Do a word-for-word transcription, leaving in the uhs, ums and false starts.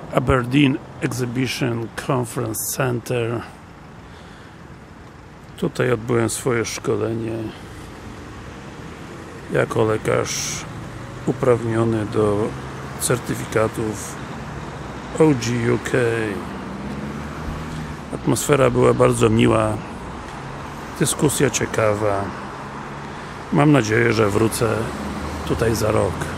Aberdeen Exhibition Conference Center. Tutaj odbyłem swoje szkolenie jako lekarz uprawniony do certyfikatów O G U K. Atmosfera była bardzo miła, dyskusja ciekawa. Mam nadzieję, że wrócę tutaj za rok.